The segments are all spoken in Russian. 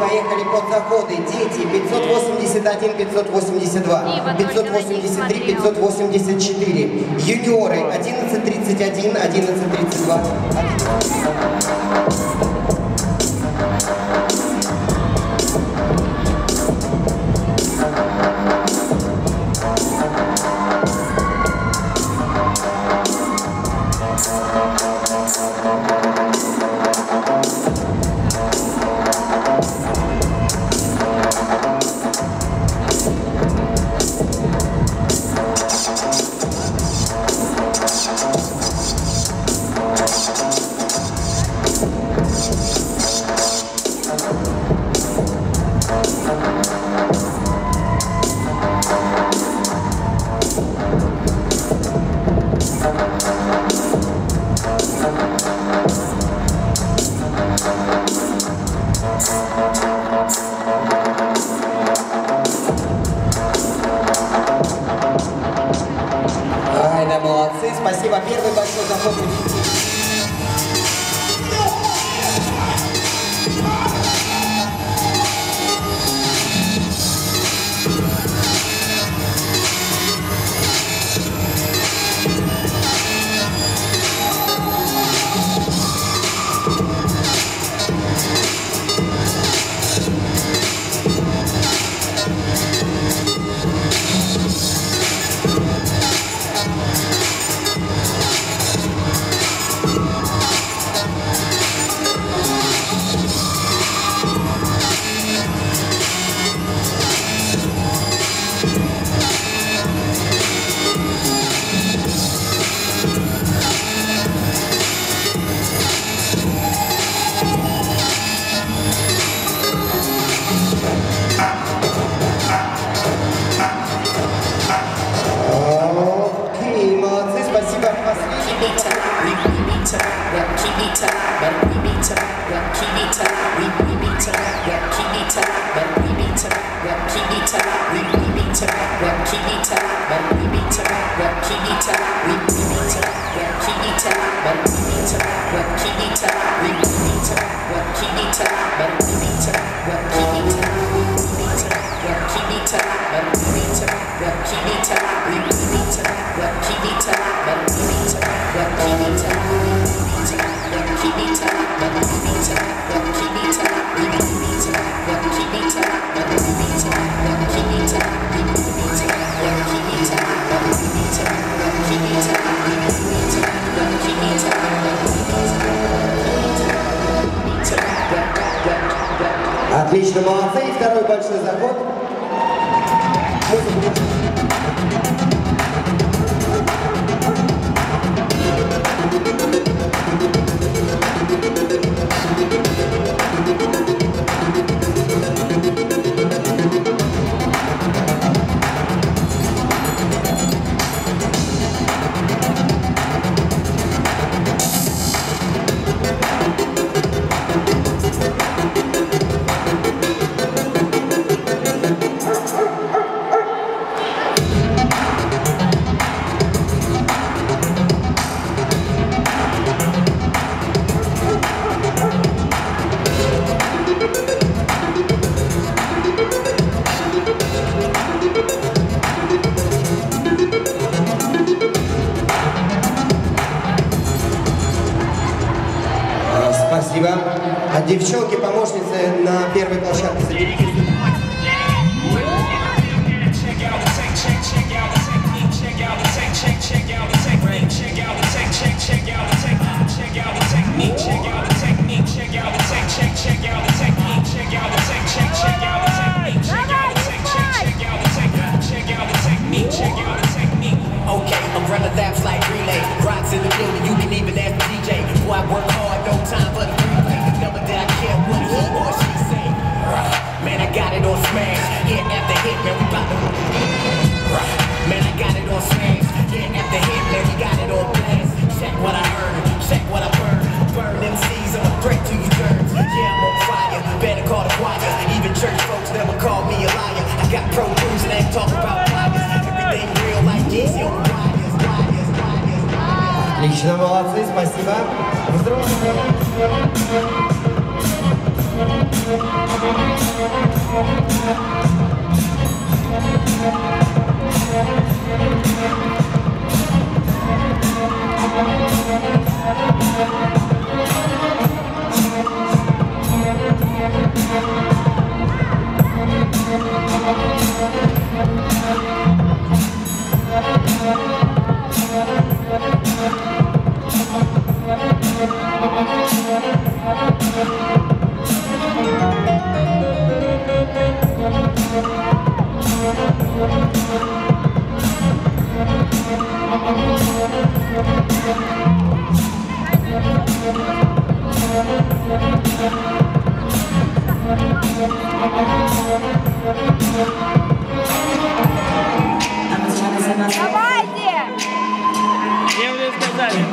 поехали под заходы. Дети 581, 582, 583, 584. Юниоры 1131, 1132. Ай, да молодцы, спасибо. Первый большой заход. Отлично, молодцы. И второй большой заход. Спасибо. А девчонки, помощницы на первой площадке, заберите. Okay, umbrella laps like relay. Rocks in the building, you can even ask the DJ. Boy, I work hard, no time for the replay. Never did I care what he or she say. Man, I got it on smash. Hit after hit, man, we bout to. Man, I got it on smash. Hit after hit, man, we got it on blast. Check what I earn, check what I burn. Burn MCs, I'm a threat to you germs. Yeah, I'm on fire, better call the choir. Even church folks never call me a liar. I got pro tools and ain't talking about fires. Everything real like easy on the wires. Отлично, молодцы, спасибо. Взрослые. Давайте! Мне уже сказали.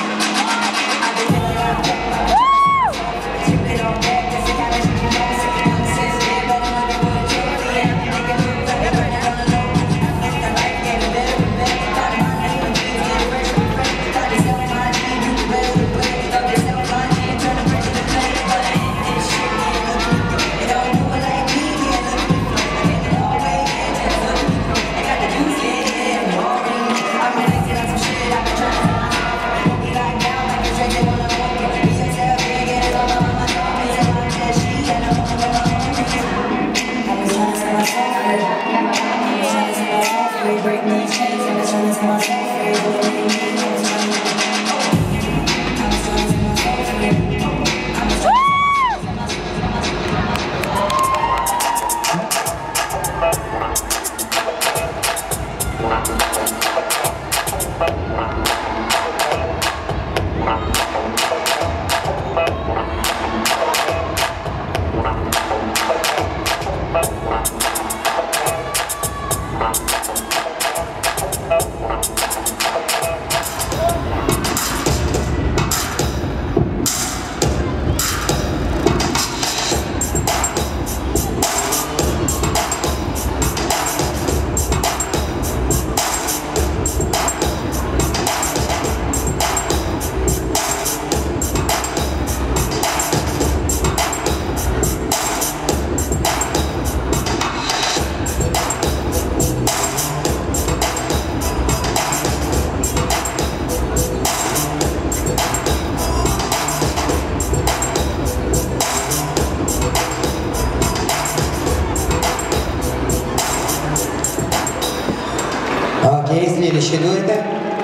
Окей, следующий дуэт.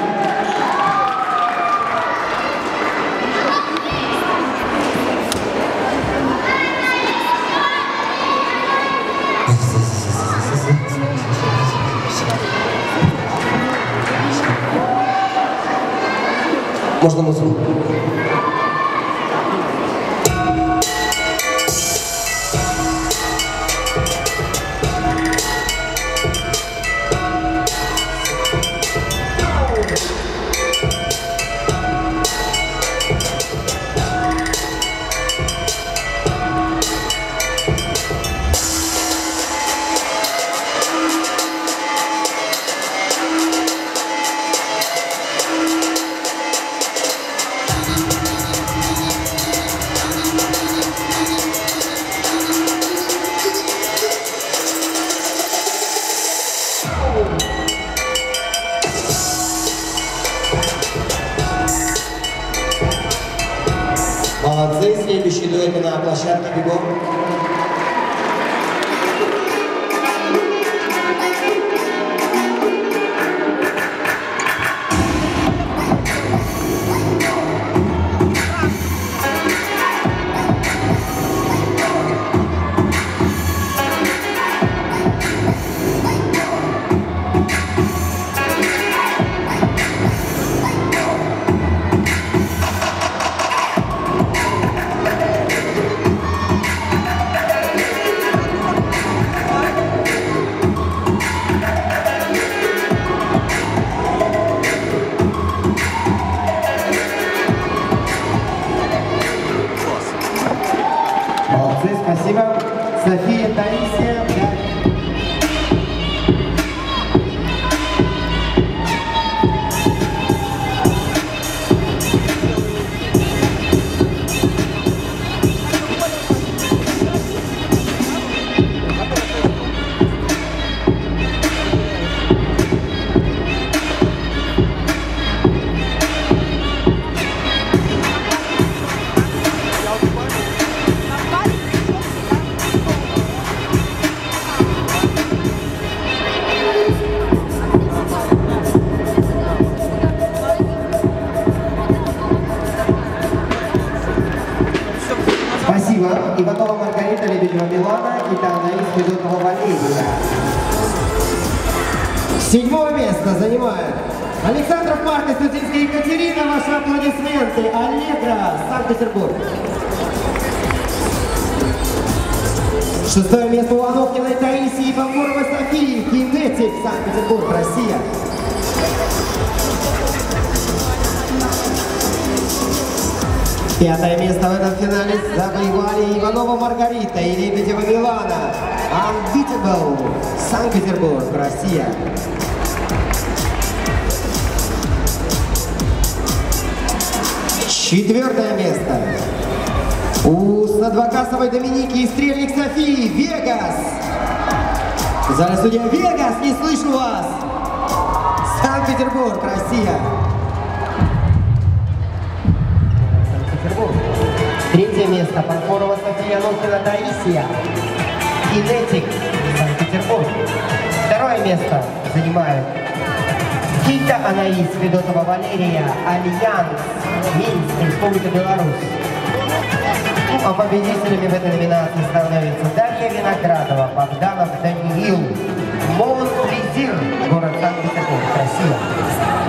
Можно музыку? Молодцы, следующий дуэт на площадке бегом. Молодцы, спасибо. София, Таисия. Милана и Танаис Федотова Валерия. 7-е место занимает Александров Марк и Студинская Екатерина. Ваши аплодисменты. Аллегра, Санкт-Петербург. 6-е место у Анохиной Таисии и Бамбуровой Софии. Кинетик, Санкт-Петербург, Россия. 5-е место в этом финале завоевали Иванова Маргарита и Лебедева Милана. Unbeatable, Санкт-Петербург, Россия. 4-е место у Садвакасовой Доминики и Стрельник Софии. Вегас. В зале судья. Вегас, не слышу вас. Санкт-Петербург, Россия. Санкт-Петербург. 3-е место Парфорова София, Анохина Таисия. Кинетик, Санкт-Петербург. 2-е место занимает Кита Анаис, Федотова Валерия, Альянс, Минск, Республика Беларусь. А победителями в этой номинации становятся Дарья Виноградова, Богданов Даниил, Монт-Визир, город Санкт-Петербург, Россия.